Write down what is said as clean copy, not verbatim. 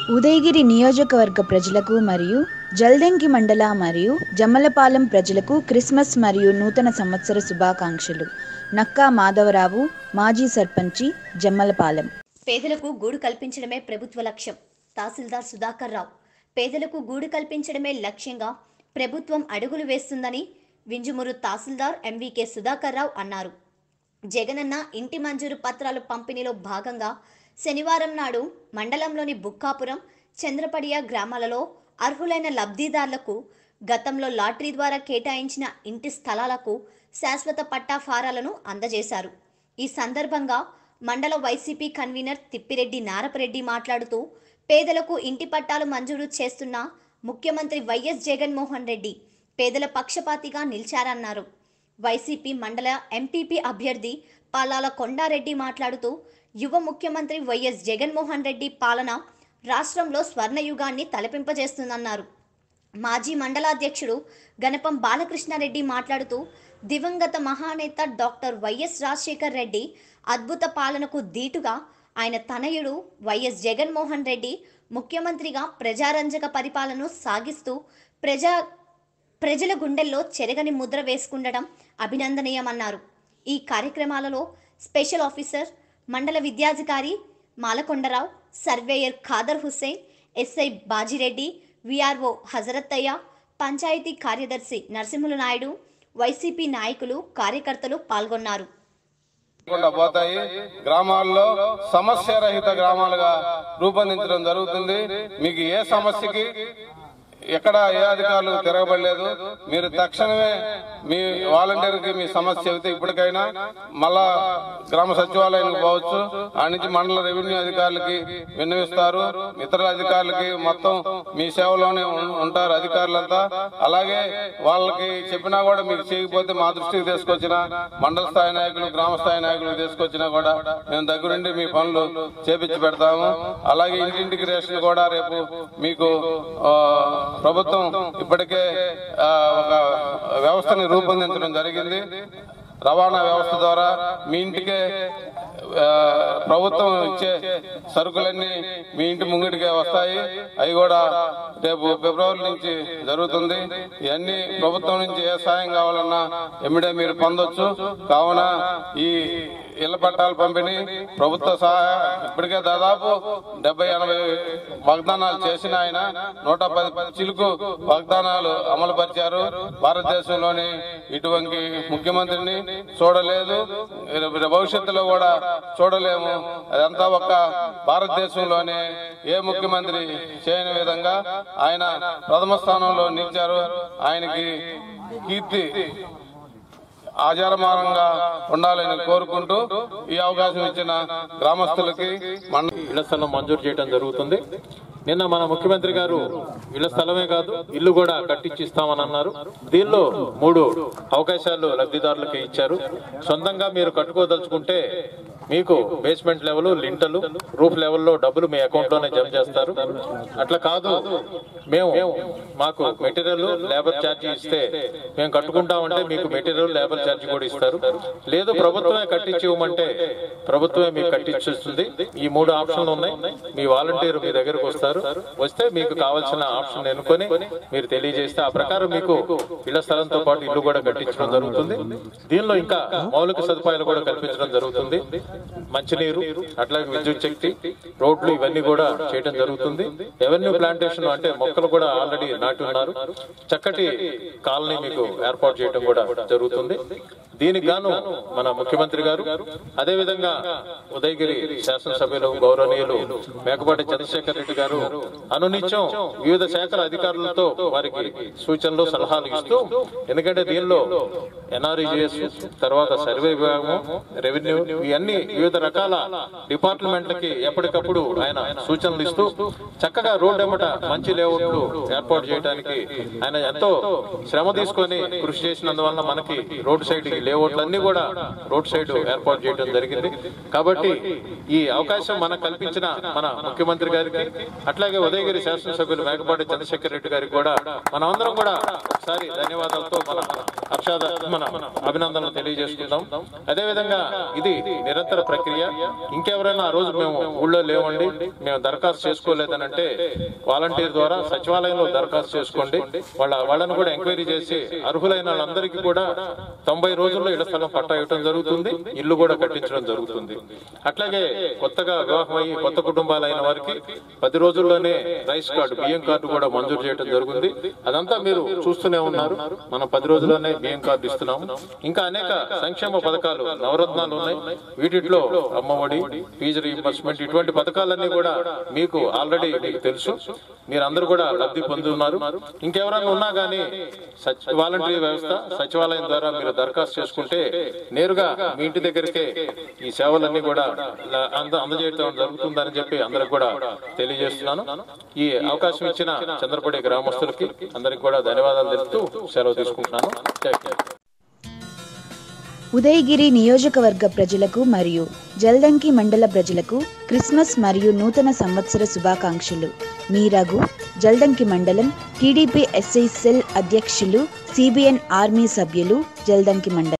ఉదయగిరి నియోజకవర్గ ప్రజలకు మరియు జల్దంకి మండల మరియు జమ్మలపాలెం ప్రజలకు క్రిస్మస్ మరియు నూతన సంవత్సర శుభాకాంక్షలు. నక్కా మాధవరావు, మాజీ సర్పంచి, జమ్మలపాలెం. పేదలకు గూడు కల్పించడమే ప్రభుత్వ లక్ష్యం. తహసీల్దార్ సుధాకర్ రావు. పేదలకు గూడు కల్పించడమే లక్ష్యంగా ప్రభుత్వం అడుగులు వేస్తుందని వింజమూరు తహసీల్దార్ ఎంవీకే సుధాకర్ రావు అన్నారు. జగనన్న ఇంటి మంజూరు పత్రాలు పంపిణీలో భాగంగా శనివారం నాడు మండలంలోని బుక్కాపురం, చంద్రపడియ గ్రామాలలో అర్హులైన లబ్ధిదారులకు గతంలో లాటరీ ద్వారా కేటాయించిన ఇంటి స్థలాలకు శాశ్వత పట్టా ఫారాలను అందజేశారు. ఈ సందర్భంగా మండల వైసీపీ కన్వీనర్ తిప్పిరెడ్డి నారపరెడ్డి మాట్లాడుతూ, పేదలకు ఇంటి పట్టాలు మంజూరు చేస్తున్న ముఖ్యమంత్రి వైఎస్ జగన్మోహన్ రెడ్డి పేదల పక్షపాతిగా నిలిచారన్నారు. వైసీపీ మండల ఎంపీపీ అభ్యర్థి పాలాల కొండారెడ్డి మాట్లాడుతూ, యువ ముఖ్యమంత్రి వైఎస్ జగన్మోహన్ రెడ్డి పాలన రాష్ట్రంలో స్వర్ణయుగాన్ని తలపింపజేస్తుందన్నారు. మాజీ మండలాధ్యక్షుడు గణపం బాలకృష్ణారెడ్డి మాట్లాడుతూ, దివంగత మహానేత డాక్టర్ వైఎస్ రాజశేఖర్ రెడ్డి అద్భుత పాలనకు దీటుగా ఆయన తనయుడు వైఎస్ జగన్మోహన్ రెడ్డి ముఖ్యమంత్రిగా ప్రజారంజక పరిపాలనను సాగిస్తూ ప్రజల గుండెల్లో చెరగని ముద్ర వేసుకుండడం అభినందనీయమన్నారు. ఈ కార్యక్రమాలలో స్పెషల్ ఆఫీసర్, మండల విద్యాధికారి Malakondarao, surveyor Khadar Hussain, SI Bajireddy, VRO Hazarathaiah, panchayat కార్యదర్శి నరసింహులు నాయుడు, వైసీపీ నాయకులు, కార్యకర్తలు పాల్గొన్నారు. పోతాయి గ్రామాల్లో సమస్య రహిత గ్రామాలుగా రూపొందించడం జరుగుతుంది. మీకు ఏ సమస్యకి ఎక్కడ ఏ అధికారులు తిరగబడలేదు. మీరు తక్షణమే మీ వాలంటీర్కి మీ సమస్య చెబితే ఇప్పటికైనా మళ్ళా గ్రామ సచివాలయానికి పోవచ్చు. ఆ నుంచి మండల రెవెన్యూ అధికారులకి విన్నవిస్తారు. ఇతర అధికారులకి మొత్తం మీ సేవలోనే ఉంటారు అధికారులంతా. అలాగే వాళ్ళకి చెప్పినా కూడా మీకు చేయకపోతే మా దృష్టికి తీసుకొచ్చిన మండల స్థాయి నాయకులు, గ్రామ స్థాయి నాయకులు తీసుకొచ్చినా కూడా మేము దగ్గరుండి మీ పనులు చేపించి పెడతాము. అలాగే ఇంటింటికి రేషన్ కూడా రేపు మీకు ప్రభుత్వం ఇప్పటికే ఒక వ్యవస్థని రూపొందించడం జరిగింది. రవాణా వ్యవస్థ ద్వారా మీ ఇంటికే ప్రభుత్వం ఇచ్చే సరుకులన్నీ మీ ఇంటి ముంగిటికే వస్తాయి. అవి కూడా రేపు ఫిబ్రవరి నుంచి జరుగుతుంది. ఇవన్నీ ప్రభుత్వం నుంచి ఏ సాయం కావాలన్నా ఎమ్మిడే మీరు పొందొచ్చు. కావున ఈ ఇళ్ల పట్టాల పంపిణీ ప్రభుత్వ సహాయం ఇప్పటికే దాదాపు 70-80 వాగ్దానాలు చేసిన ఆయన 110 చిలుకు వాగ్దానాలు అమలు పరిచారు. భారతదేశంలోని ఇటువంటి ముఖ్యమంత్రిని చూడలేదు, భవిష్యత్తులో కూడా చూడలేము. అదంతా ఒక భారతదేశంలోనే ఏ ముఖ్యమంత్రి చేయని విధంగా ఆయన ప్రథమ స్థానంలో నిలిచారు. ఆయనకి కీర్తి ఆచారమానంగా ఉండాలని కోరుకుంటూ ఈ అవకాశం ఇచ్చిన గ్రామస్తులకి ఇళ్ల స్థలం మంజూరు చేయడం జరుగుతుంది. నిన్న మన ముఖ్యమంత్రి గారు ఇళ్ల స్థలమే కాదు ఇల్లు కూడా కట్టించిస్తామని అన్నారు. దీనిలో 3 అవకాశాలు లబ్ధిదారులకి ఇచ్చారు. సొంతంగా మీరు కట్టుకోదలుచుకుంటే మీకు బేస్మెంట్ లెవెల్, లింటలు, రూఫ్ లెవెల్లో డబ్బులు మీ అకౌంట్ లోనే జమ చేస్తారు. అట్లా కాదు మాకు మెటీరియల్, లేబర్ ఛార్జీ ఇస్తే మేము కట్టుకుంటామంటే మీకు మెటీరియల్, లేబర్ ఛార్జీ కూడా ఇస్తారు. లేదు ప్రభుత్వమే కట్టించి ఇవ్వమంటే ప్రభుత్వమే మీకు కట్టించిస్తుంది. ఈ 3 ఆప్షన్లు ఉన్నాయి. మీ వాలంటీర్ మీ దగ్గరకు వస్తే మీకు కావాల్సిన ఆప్షన్ ఎన్నుకొని మీరు తెలియజేస్తే ఆ ప్రకారం మీకు ఇళ్ల స్థలంతో పాటు ఇల్లు కూడా కట్టించడం జరుగుతుంది. దీనిలో ఇంకా మౌలిక సదుపాయాలు కూడా కల్పించడం జరుగుతుంది. మంచినీరు, అట్లాగే విద్యుత్ శక్తి, రోడ్లు ఇవన్నీ కూడా చేయడం జరుగుతుంది. ఎవెన్యూ ప్లాంటేషన్ అంటే మొక్కలు కూడా ఆల్రెడీ నాటి ఉన్నారు. చక్కటి కాలనీ మీకు ఏర్పాటు చేయడం కూడా జరుగుతుంది. దీనికి గాను మన ముఖ్యమంత్రి గారు, అదేవిధంగా ఉదయగిరి శాసనసభ్యులు గౌరవనీయులు మేకపాటి చంద్రశేఖర్ రెడ్డి గారు అనునిత్యం వివిధ శాఖల అధికారులతో వారికి సూచనలు, సలహాలు ఇస్తూ, ఎందుకంటే దీనిలో ఎన్ఆర్ఈజీఎస్, తర్వాత సర్వే విభాగం, రెవెన్యూ, ఇవన్నీ వివిధ రకాల డిపార్ట్మెంట్లకి ఎప్పటికప్పుడు ఆయన సూచనలు ఇస్తూ చక్కగా రోడ్ ఎమ్మట మంచి లేఅవుట్లు ఏర్పాటు చేయడానికి ఆయన ఎంతో శ్రమ తీసుకొని కృషి చేసినందువల్ల మనకి రోడ్ సైడ్ లేఅవుట్లన్నీ కూడా రోడ్ సైడ్ ఏర్పాటు చేయడం జరిగింది. కాబట్టి ఈ అవకాశం మనకు కల్పించిన మన ముఖ్యమంత్రి గారికి, అట్లాగే ఉదయగిరి శాసనసభ్యులు మేకపాటి చంద్రశేఖర్ రెడ్డి గారికి కూడా మనం అందరం కూడా ఒకసారి ధన్యవాదాలతో మన అభినందనలు తెలియజేసుకుందాం. అదేవిధంగా ఇది నిరంతర ప్రక్రియ. ఇంకెవరైనా ఆ రోజు మేము ఊళ్ళో లేవండి, మేము దరఖాస్తు చేసుకోలేదని అంటే వాలంటీర్ ద్వారా సచివాలయంలో దరఖాస్తు చేసుకోండి. వాళ్ళని కూడా ఎంక్వైరీ చేసి అర్హులైన వాళ్ళందరికీ కూడా 90 రోజుల్లో ఇళ్ల స్థలం పట్టా ఇవ్వడం జరుగుతుంది, ఇల్లు కూడా కట్టించడం జరుగుతుంది. అట్లాగే కొత్తగా వివాహమయ్యి కొత్త కుటుంబాలైన వారికి 10 రోజుల్లోనే రైస్ కార్డు, బియ్యం కార్డు కూడా మంజూరు చేయడం జరుగుతుంది. అదంతా మీరు చూస్తూనే ఉన్నారు. మనం 10 రోజుల్లోనే బియ్యం కార్డు ఇస్తున్నాము. ఇంకా అనేక సంక్షేమ పథకాలు, నవరత్నాలు ఉన్నాయి. వీటిలో అమ్మఒడి, ఫీజు రీయింబర్స్మెంట్, ఇటువంటి పథకాలన్నీ కూడా మీకు ఆల్రెడీ మీకు తెలుసు. మీరందరూ కూడా లబ్ధి పొందుతున్నారు. ఇంకెవరైనా ఉన్నా కానీ వాలంటరీ వ్యవస్థ సచివాలయం ద్వారా మీరు దరఖాస్తు చేసుకుంటే నేరుగా మీ ఇంటి దగ్గరికే ఈ సేవలన్నీ కూడా అందజేయడం జరుగుతుందని చెప్పి అందరికి కూడా తెలియజేస్తున్నాను. ఈ అవకాశం ఇచ్చిన చంద్రపడి గ్రామస్తులకి అందరికి కూడా ధన్యవాదాలు తెలుపుతూ సెలవు తీసుకుంటున్నాను. ఉదయగిరి నియోజకవర్గ ప్రజలకు మరియు జల్దంకి మండల ప్రజలకు క్రిస్మస్ మరియు నూతన సంవత్సర శుభాకాంక్షలు. మీ రఘు, జల్దంకి మండలం టీడీపీ ఎస్ఐ సెల్ అధ్యక్షులు, సిబిఎన్ ఆర్మీ సభ్యులు, జల్దంకి మండలం.